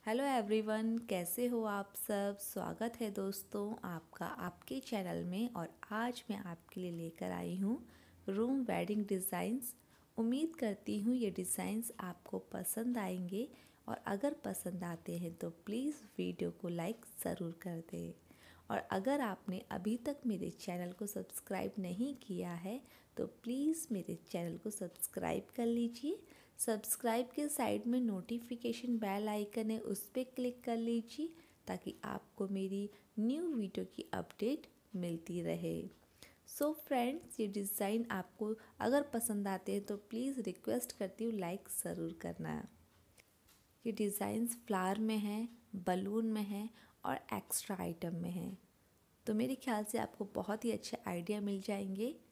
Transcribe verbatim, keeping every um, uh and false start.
Hello everyone, कैसे हो आप सब। स्वागत है दोस्तों आपका आपके चैनल में। और आज मैं आपके लिए लेकर आई हूँ रूम वेडिंग डिज़ाइंस। उम्मीद करती हूँ ये डिज़ाइंस आपको पसंद आएंगे, और अगर पसंद आते हैं तो प्लीज़ वीडियो को लाइक ज़रूर कर दें। और अगर आपने अभी तक मेरे चैनल को सब्सक्राइब नहीं किया है तो प्लीज़ मेरे चैनल को सब्सक्राइब कर लीजिए। सब्सक्राइब के साइड में नोटिफिकेशन बेल आइकन है, उस पर क्लिक कर लीजिए ताकि आपको मेरी न्यू वीडियो की अपडेट मिलती रहे। सो so फ्रेंड्स, ये डिज़ाइन आपको अगर पसंद आते हैं तो प्लीज़ रिक्वेस्ट करती हूँ लाइक ज़रूर करना। ये डिज़ाइंस फ्लावर में है, बलून में है और एक्स्ट्रा आइटम में है, तो मेरे ख्याल से आपको बहुत ही अच्छे आइडिया मिल जाएंगे